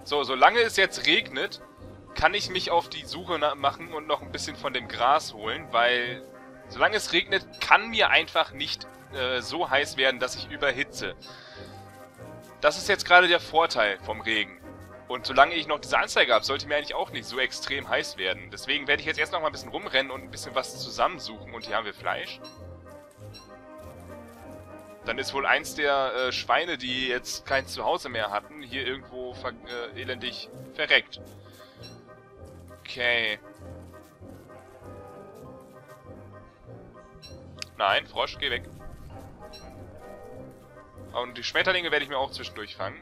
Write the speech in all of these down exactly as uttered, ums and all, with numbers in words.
So, solange es jetzt regnet, kann ich mich auf die Suche machen und noch ein bisschen von dem Gras holen, weil solange es regnet, kann mir einfach nicht äh, so heiß werden, dass ich überhitze. Das ist jetzt gerade der Vorteil vom Regen. Und solange ich noch diese Anzeige habe, sollte mir eigentlich auch nicht so extrem heiß werden. Deswegen werde ich jetzt erst noch mal ein bisschen rumrennen und ein bisschen was zusammensuchen. Und hier haben wir Fleisch. Dann ist wohl eins der äh, Schweine, die jetzt kein Zuhause mehr hatten, hier irgendwo ver äh, elendig verreckt. Okay. Nein, Frosch, geh weg. Und die Schmetterlinge werde ich mir auch zwischendurch fangen.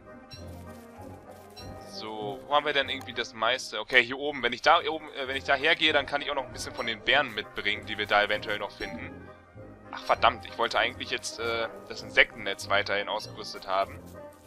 So, wo haben wir denn irgendwie das meiste? Okay, hier oben. Wenn ich da oben, äh, wenn ich da hergehe, dann kann ich auch noch ein bisschen von den Beeren mitbringen, die wir da eventuell noch finden. Ach verdammt, ich wollte eigentlich jetzt äh, das Insektennetz weiterhin ausgerüstet haben.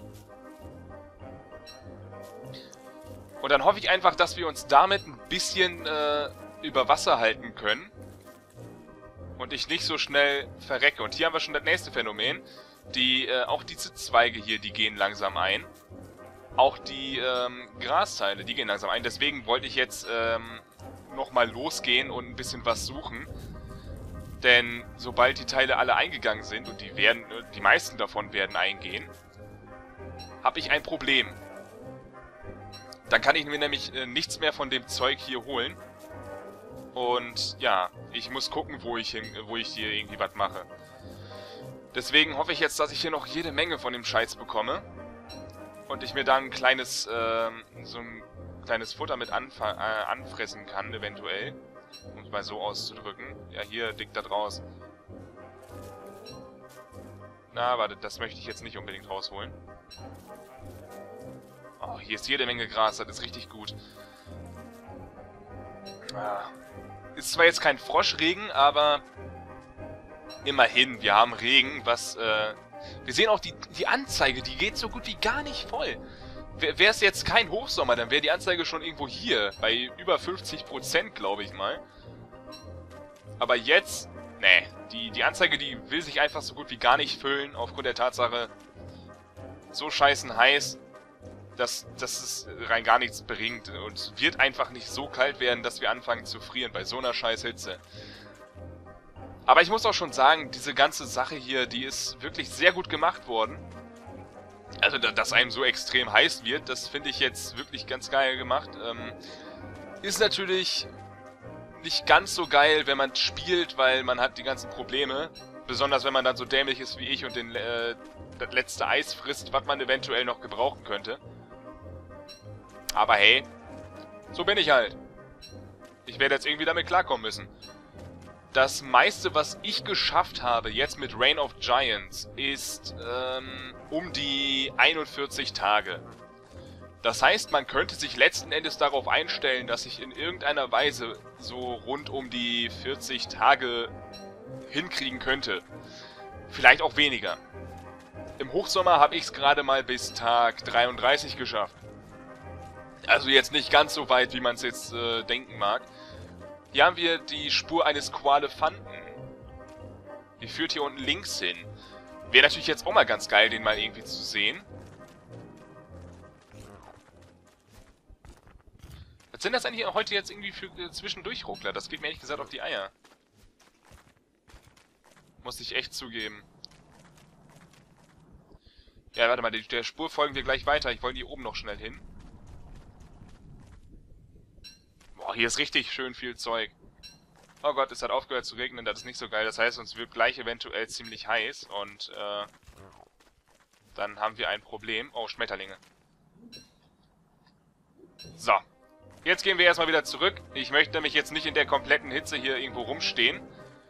Und dann hoffe ich einfach, dass wir uns damit ein bisschen äh, über Wasser halten können. Und ich nicht so schnell verrecke. Und hier haben wir schon das nächste Phänomen. Die, äh, auch diese Zweige hier, die gehen langsam ein. Auch die ähm, Grasteile, die gehen langsam ein. Deswegen wollte ich jetzt ähm, nochmal losgehen und ein bisschen was suchen. Denn sobald die Teile alle eingegangen sind, und die werden, die meisten davon werden eingehen, habe ich ein Problem. Dann kann ich mir nämlich äh, nichts mehr von dem Zeug hier holen. Und ja, ich muss gucken, wo ich hin, wo ich hier irgendwie was mache. Deswegen hoffe ich jetzt, dass ich hier noch jede Menge von dem Scheiß bekomme. Und ich mir dann ein kleines, äh, so ein kleines Futter mit anf äh, anfressen kann, eventuell. Um es mal so auszudrücken. Ja, hier, dick da draus. Na, warte, das möchte ich jetzt nicht unbedingt rausholen. Oh, hier ist jede Menge Gras, das ist richtig gut. Ah. Ist zwar jetzt kein Froschregen, aber immerhin, wir haben Regen, was, äh... wir sehen auch, die, die Anzeige, die geht so gut wie gar nicht voll. Wäre es jetzt kein Hochsommer, dann wäre die Anzeige schon irgendwo hier, bei über fünfzig Prozent, glaube ich mal. Aber jetzt, nee, die, die Anzeige, die will sich einfach so gut wie gar nicht füllen, aufgrund der Tatsache, so scheißen heiß, dass, dass es rein gar nichts bringt. Und es wird einfach nicht so kalt werden, dass wir anfangen zu frieren bei so einer scheiß Hitze. Aber ich muss auch schon sagen, diese ganze Sache hier, die ist wirklich sehr gut gemacht worden. Also, dass einem so extrem heiß wird, das finde ich jetzt wirklich ganz geil gemacht. Ähm, ist natürlich nicht ganz so geil, wenn man spielt, weil man hat die ganzen Probleme. Besonders wenn man dann so dämlich ist wie ich und den, äh, das letzte Eis frisst, was man eventuell noch gebrauchen könnte. Aber hey, so bin ich halt. Ich werde jetzt irgendwie damit klarkommen müssen. Das meiste, was ich geschafft habe, jetzt mit Reign of Giants, ist ähm, um die einundvierzig Tage. Das heißt, man könnte sich letzten Endes darauf einstellen, dass ich in irgendeiner Weise so rund um die vierzig Tage hinkriegen könnte. Vielleicht auch weniger. Im Hochsommer habe ich es gerade mal bis Tag dreiunddreißig geschafft. Also jetzt nicht ganz so weit, wie man es jetzt äh, denken mag. Hier haben wir die Spur eines Koalefanten. Die führt hier unten links hin. Wäre natürlich jetzt auch mal ganz geil, den mal irgendwie zu sehen. Was sind das eigentlich heute jetzt irgendwie für äh, Zwischendurchruckler? Das geht mir ehrlich gesagt auf die Eier. Muss ich echt zugeben. Ja, warte mal, der Spur folgen wir gleich weiter. Ich wollte hier oben noch schnell hin. Boah, hier ist richtig schön viel Zeug. Oh Gott, es hat aufgehört zu regnen, das ist nicht so geil. Das heißt, uns wird gleich eventuell ziemlich heiß und äh, dann haben wir ein Problem. Oh, Schmetterlinge. So. Jetzt gehen wir erstmal wieder zurück. Ich möchte nämlich jetzt nicht in der kompletten Hitze hier irgendwo rumstehen.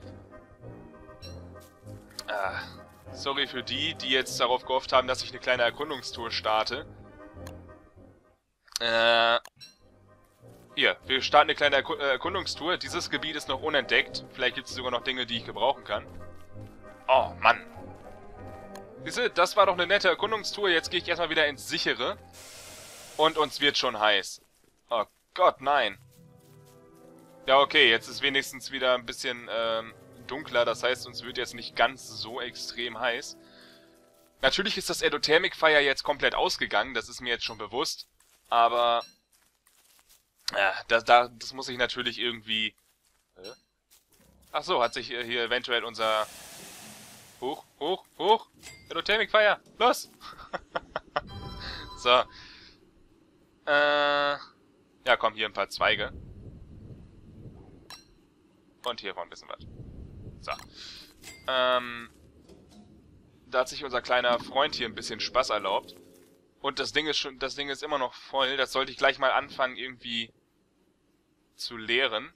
Ah, sorry für die, die jetzt darauf gehofft haben, dass ich eine kleine Erkundungstour starte. Äh... Hier, wir starten eine kleine Erku äh, Erkundungstour. Dieses Gebiet ist noch unentdeckt. Vielleicht gibt es sogar noch Dinge, die ich gebrauchen kann. Oh, Mann. Siehste, das war doch eine nette Erkundungstour. Jetzt gehe ich erstmal wieder ins Sichere. Und uns wird schon heiß. Oh Gott, nein. Ja, okay, jetzt ist wenigstens wieder ein bisschen ähm, dunkler. Das heißt, uns wird jetzt nicht ganz so extrem heiß. Natürlich ist das Endothermic Fire jetzt komplett ausgegangen. Das ist mir jetzt schon bewusst. Aber ja, das, da, das muss ich natürlich irgendwie... Äh? Ach so, hat sich hier eventuell unser... Hoch, hoch, hoch! Endothermic Fire! Los! So. Äh... Ja, komm, hier ein paar Zweige. Und hiervon ein bisschen was. So. Ähm... Da hat sich unser kleiner Freund hier ein bisschen Spaß erlaubt. Und das Ding ist schon, das Ding ist immer noch voll. Das sollte ich gleich mal anfangen, irgendwie zu leeren.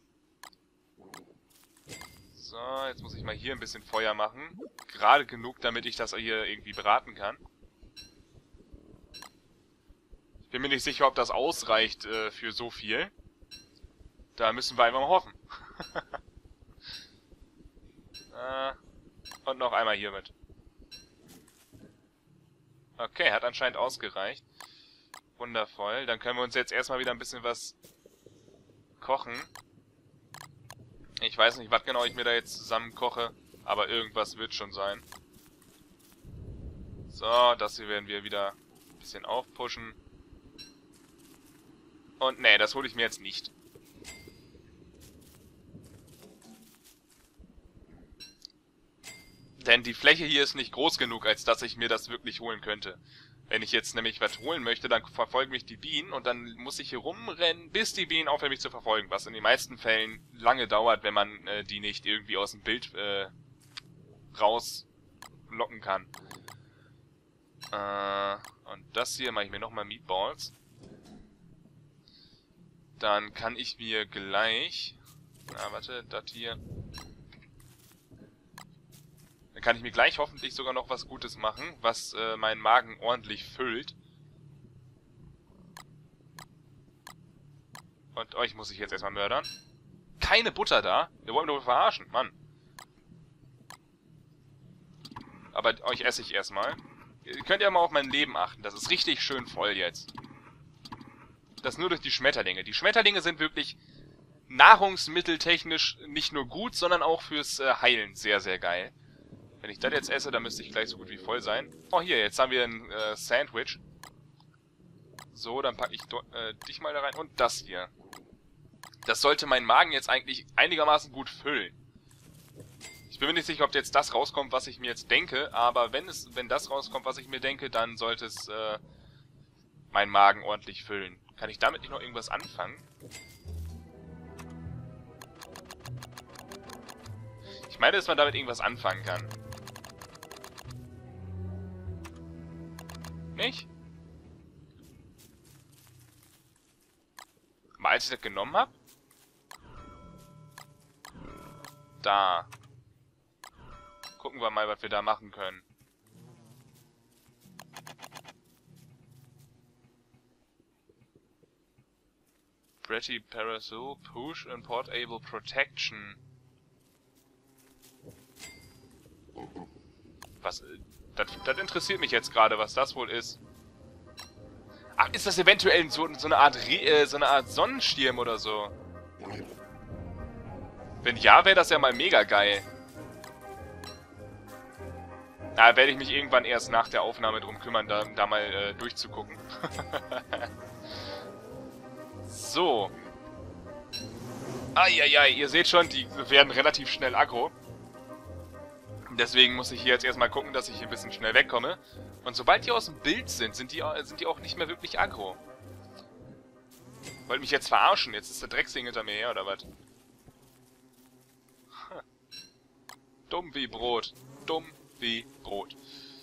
So, jetzt muss ich mal hier ein bisschen Feuer machen. Gerade genug, damit ich das hier irgendwie braten kann. Ich bin mir nicht sicher, ob das ausreicht äh, für so viel. Da müssen wir einfach mal hoffen. äh, und noch einmal hier mit. Okay, hat anscheinend ausgereicht. Wundervoll. Dann können wir uns jetzt erstmal wieder ein bisschen was kochen. Ich weiß nicht, was genau ich mir da jetzt zusammen koche, aber irgendwas wird schon sein. So, das hier werden wir wieder ein bisschen aufpushen. Und nee, das hole ich mir jetzt nicht. Denn die Fläche hier ist nicht groß genug, als dass ich mir das wirklich holen könnte. Wenn ich jetzt nämlich was holen möchte, dann verfolgen mich die Bienen und dann muss ich hier rumrennen, bis die Bienen aufhören, mich zu verfolgen. Was in den meisten Fällen lange dauert, wenn man äh, die nicht irgendwie aus dem Bild äh, rauslocken kann. Äh, und das hier mache ich mir nochmal Meatballs. Dann kann ich mir gleich... Na, warte, das hier... Dann kann ich mir gleich hoffentlich sogar noch was Gutes machen, was äh, meinen Magen ordentlich füllt. Und euch muss ich jetzt erstmal mördern. Keine Butter da? Wir wollen mich doch verarschen, Mann. Aber euch esse ich erstmal. Ihr könnt ja mal auf mein Leben achten. Das ist richtig schön voll jetzt. Das nur durch die Schmetterlinge. Die Schmetterlinge sind wirklich nahrungsmitteltechnisch nicht nur gut, sondern auch fürs äh, Heilen sehr, sehr geil. Wenn ich das jetzt esse, dann müsste ich gleich so gut wie voll sein. Oh, hier, jetzt haben wir ein äh, Sandwich. So, dann packe ich äh, dich mal da rein. Und das hier. Das sollte meinen Magen jetzt eigentlich einigermaßen gut füllen. Ich bin mir nicht sicher, ob jetzt das rauskommt, was ich mir jetzt denke. Aber wenn es, wenn das rauskommt, was ich mir denke, dann sollte es äh, meinen Magen ordentlich füllen. Kann ich damit nicht noch irgendwas anfangen? Ich meine, dass man damit irgendwas anfangen kann. Nicht? Mal als ich das genommen habe? Da. Gucken wir mal, was wir da machen können. Pretty Parasol, Push and Portable Protection. Was... Das, das interessiert mich jetzt gerade, was das wohl ist. Ach, ist das eventuell so, so eine Art Re äh, so eine Art Sonnenschirm oder so? Wenn ja, wäre das ja mal mega geil. Da werde ich mich irgendwann erst nach der Aufnahme drum kümmern, da, da mal äh, durchzugucken. So. Eieiei, ihr seht schon, die werden relativ schnell aggro. Deswegen muss ich hier jetzt erstmal gucken, dass ich hier ein bisschen schnell wegkomme. Und sobald die aus dem Bild sind, sind die, sind die auch nicht mehr wirklich aggro. Wollt mich jetzt verarschen? Jetzt ist der Drecksding hinter mir her, oder was? Hm. Dumm wie Brot. Dumm wie Brot.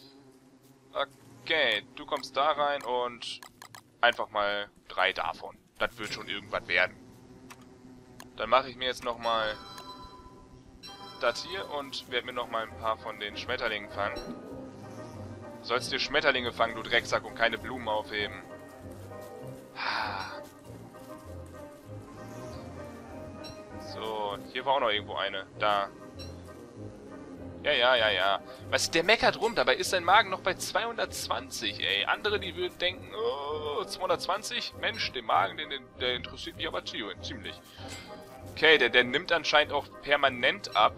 Okay, du kommst da rein und einfach mal drei davon. Das wird schon irgendwas werden. Dann mache ich mir jetzt nochmal das hier und werde mir nochmal ein paar von den Schmetterlingen fangen. Du sollst dir Schmetterlinge fangen, du Drecksack, und keine Blumen aufheben. So, hier war auch noch irgendwo eine. Da. Ja, ja, ja, ja. Weißt du, der meckert rum, dabei ist sein Magen noch bei zweihundertzwanzig, ey. Andere, die würden denken, oh, zweihundertzwanzig? Mensch, den Magen, den, den, der interessiert mich aber ziemlich. Okay, der, der nimmt anscheinend auch permanent ab.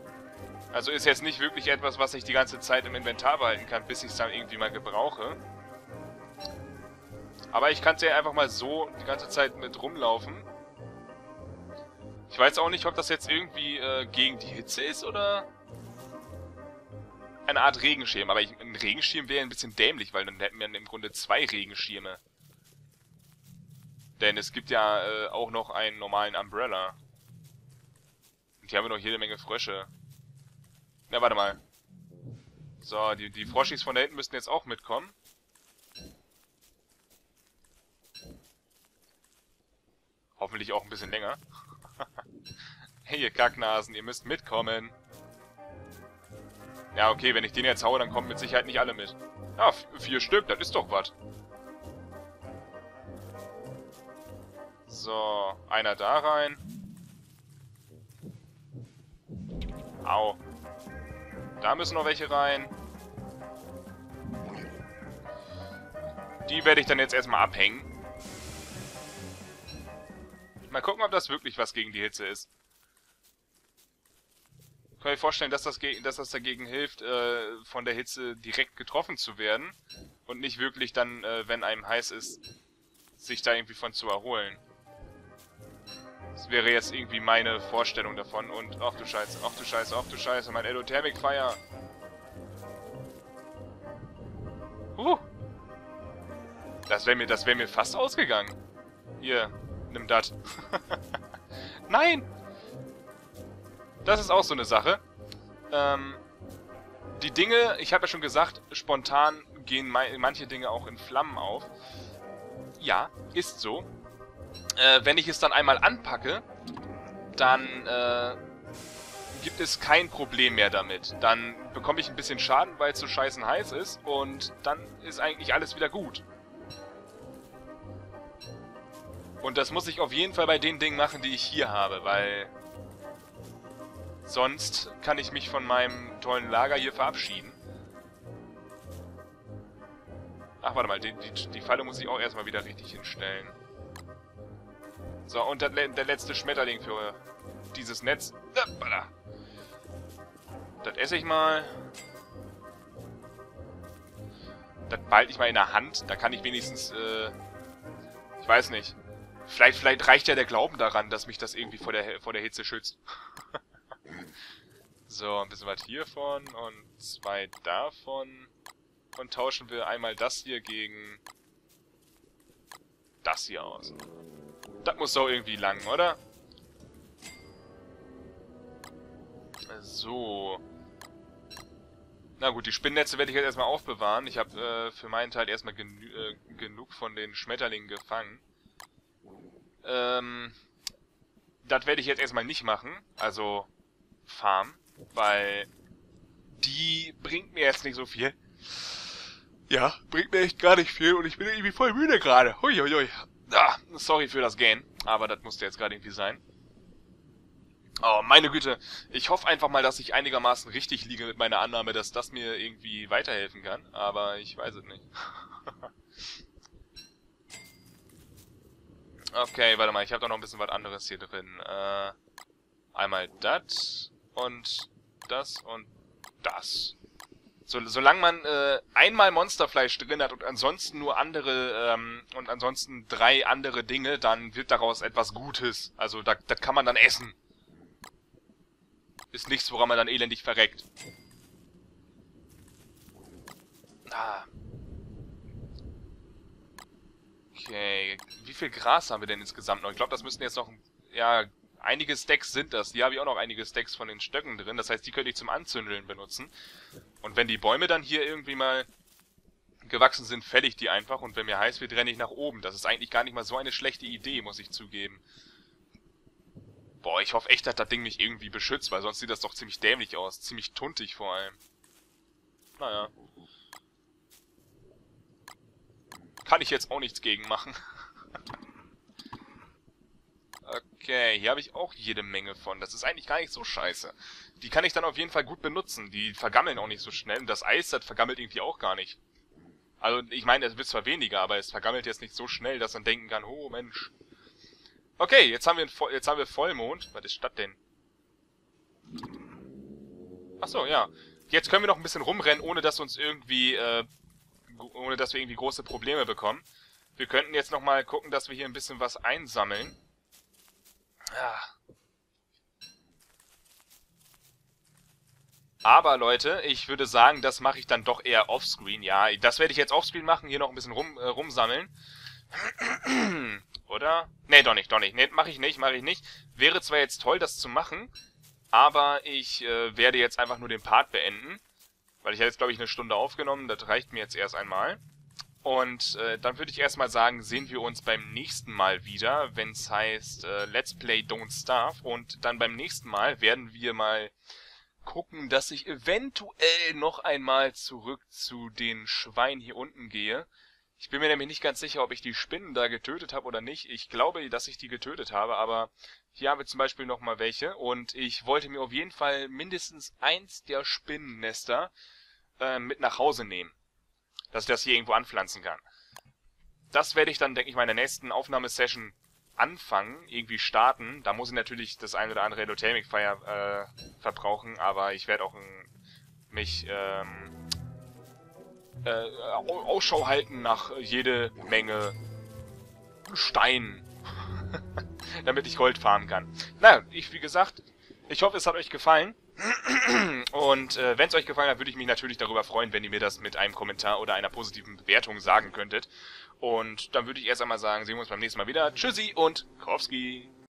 Also ist jetzt nicht wirklich etwas, was ich die ganze Zeit im Inventar behalten kann, bis ich es dann irgendwie mal gebrauche. Aber ich kann es ja einfach mal so die ganze Zeit mit rumlaufen. Ich weiß auch nicht, ob das jetzt irgendwie äh, gegen die Hitze ist oder eine Art Regenschirm. Aber ich, ein Regenschirm wäre ein bisschen dämlich, weil dann hätten wir im Grunde zwei Regenschirme. Denn es gibt ja äh, auch noch einen normalen Umbrella. Und hier haben wir noch jede Menge Frösche. Na, warte mal. So, die, die Froschis von da hinten müssten jetzt auch mitkommen. Hoffentlich auch ein bisschen länger. Hey, ihr Kacknasen, ihr müsst mitkommen. Ja, okay, wenn ich den jetzt haue, dann kommen mit Sicherheit nicht alle mit. Ja, vier Stück, das ist doch was. So, einer da rein. Au. Da müssen noch welche rein. Die werde ich dann jetzt erstmal abhängen. Mal gucken, ob das wirklich was gegen die Hitze ist. Ich kann mir vorstellen, dass das, dass das dagegen hilft, äh, von der Hitze direkt getroffen zu werden. Und nicht wirklich dann, äh, wenn einem heiß ist, sich da irgendwie von zu erholen. Das wäre jetzt irgendwie meine Vorstellung davon. Und, ach du Scheiße, ach du Scheiße, ach du Scheiße, mein Endothermic Fire. Huh. Das wäre mir, das wäre mir fast ausgegangen. Hier, nimm das. Nein! Das ist auch so eine Sache. Ähm, die Dinge, ich habe ja schon gesagt, spontan gehen manche Dinge auch in Flammen auf. Ja, ist so. Äh, wenn ich es dann einmal anpacke, dann äh, gibt es kein Problem mehr damit. Dann bekomme ich ein bisschen Schaden, weil es so scheißen heiß ist und dann ist eigentlich alles wieder gut. Und das muss ich auf jeden Fall bei den Dingen machen, die ich hier habe, weil sonst kann ich mich von meinem tollen Lager hier verabschieden. Ach, warte mal, die, die, die Falle muss ich auch erstmal wieder richtig hinstellen. So, und der, der letzte Schmetterling für dieses Netz. Das esse ich mal. Das behalte ich mal in der Hand. Da kann ich wenigstens, äh, ich weiß nicht. Vielleicht, vielleicht reicht ja der Glauben daran, dass mich das irgendwie vor der, vor der Hitze schützt. So, ein bisschen was hiervon und zwei davon. Und tauschen wir einmal das hier gegen das hier aus. Das muss doch irgendwie lang, oder? So. Na gut, die Spinnnetze werde ich jetzt erstmal aufbewahren. Ich habe äh, für meinen Teil erstmal genü äh, genug von den Schmetterlingen gefangen. Ähm, das werde ich jetzt erstmal nicht machen. Also, Farm. Weil die bringt mir jetzt nicht so viel. Ja, bringt mir echt gar nicht viel und ich bin irgendwie voll müde gerade. Huiuiui. Ah, sorry für das Gähnen, aber das musste jetzt gerade irgendwie sein. Oh, meine Güte. Ich hoffe einfach mal, dass ich einigermaßen richtig liege mit meiner Annahme, dass das mir irgendwie weiterhelfen kann. Aber ich weiß es nicht. Okay, warte mal. Ich habe da noch ein bisschen was anderes hier drin. Äh, einmal das und das und das. So, solange man äh, einmal Monsterfleisch drin hat und ansonsten nur andere ähm, und ansonsten drei andere Dinge, dann wird daraus etwas Gutes. Also das kann man dann essen. Ist nichts, woran man dann elendig verreckt. Ah. Okay, wie viel Gras haben wir denn insgesamt noch? Ich glaube, das müssten jetzt noch, ja, einige Stacks sind das. Hier habe ich auch noch einige Stacks von den Stöcken drin. Das heißt, die könnte ich zum Anzündeln benutzen. Und wenn die Bäume dann hier irgendwie mal gewachsen sind, fälle ich die einfach. Und wenn mir heiß wird, renne ich nach oben. Das ist eigentlich gar nicht mal so eine schlechte Idee, muss ich zugeben. Boah, ich hoffe echt, dass das Ding mich irgendwie beschützt, weil sonst sieht das doch ziemlich dämlich aus. Ziemlich tuntig vor allem. Naja. Kann ich jetzt auch nichts gegen machen. Okay, hier habe ich auch jede Menge von. Das ist eigentlich gar nicht so scheiße. Die kann ich dann auf jeden Fall gut benutzen. Die vergammeln auch nicht so schnell. Und das Eis, das vergammelt irgendwie auch gar nicht. Also, ich meine, es wird zwar weniger, aber es vergammelt jetzt nicht so schnell, dass man denken kann, oh Mensch. Okay, jetzt haben wir, einen, jetzt haben wir Vollmond. Was ist das denn? Achso, ja. Jetzt können wir noch ein bisschen rumrennen, ohne dass uns irgendwie äh, ohne dass wir irgendwie große Probleme bekommen. Wir könnten jetzt nochmal gucken, dass wir hier ein bisschen was einsammeln. Ja. Aber Leute, ich würde sagen, das mache ich dann doch eher offscreen. Ja, das werde ich jetzt offscreen machen, hier noch ein bisschen rum, äh, rumsammeln. Oder? Nee, doch nicht, doch nicht. Nee, mache ich nicht, mache ich nicht. Wäre zwar jetzt toll, das zu machen, aber ich äh, werde jetzt einfach nur den Part beenden. Weil ich habe jetzt, glaube ich, eine Stunde aufgenommen. Das reicht mir jetzt erst einmal. Und äh, dann würde ich erstmal sagen, sehen wir uns beim nächsten Mal wieder, wenn es heißt äh, Let's Play Don't Starve. Und dann beim nächsten Mal werden wir mal gucken, dass ich eventuell noch einmal zurück zu den Schweinen hier unten gehe. Ich bin mir nämlich nicht ganz sicher, ob ich die Spinnen da getötet habe oder nicht. Ich glaube, dass ich die getötet habe, aber hier haben wir zum Beispiel noch mal welche. Und ich wollte mir auf jeden Fall mindestens eins der Spinnennester äh, mit nach Hause nehmen. Dass ich das hier irgendwo anpflanzen kann. Das werde ich dann, denke ich, mal in der nächsten Aufnahmesession anfangen, irgendwie starten. Da muss ich natürlich das ein oder andere Endothermic Fire äh, verbrauchen, aber ich werde auch ein, mich ähm, äh, Ausschau halten nach jede Menge Stein, damit ich Gold farmen kann. Na, ich, wie gesagt, ich hoffe, es hat euch gefallen. Und äh, wenn es euch gefallen hat, würde ich mich natürlich darüber freuen, wenn ihr mir das mit einem Kommentar oder einer positiven Bewertung sagen könntet. Und dann würde ich erst einmal sagen, sehen wir uns beim nächsten Mal wieder. Tschüssi und Kowski!